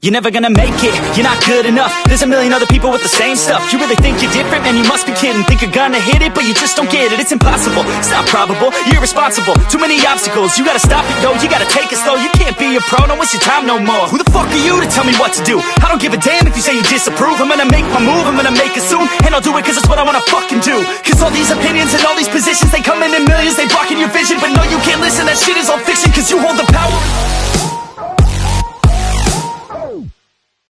You're never gonna make it, you're not good enough. There's a million other people with the same stuff. You really think you're different? Man, you must be kidding. Think you're gonna hit it, but you just don't get it. It's impossible, it's not probable, you're irresponsible. Too many obstacles, you gotta stop it, yo. You gotta take it slow, you can't be a pro. Don't waste your time no more. Who the fuck are you to tell me what to do? I don't give a damn if you say you disapprove. I'm gonna make my move, I'm gonna make it soon. And I'll do it cause it's what I wanna fucking do. Cause all these opinions and all these positions, they come in millions. They blocking your vision, but no, you can't listen. That shit is all fiction, cause you hold the power.